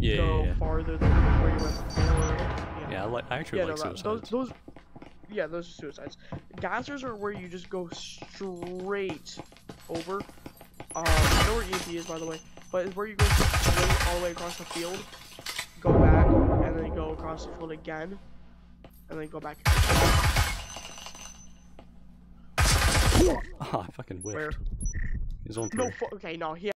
go farther than where you went before. Yeah, I actually like suicides. Those are suicides. Gassers are where you just go straight over. I know where EMP is, by the way, but it's where you go straight all the way across the field, go back, and then go across the field again, and then go back. Oh, I fucking whiffed. Where? He's on No, okay, no, he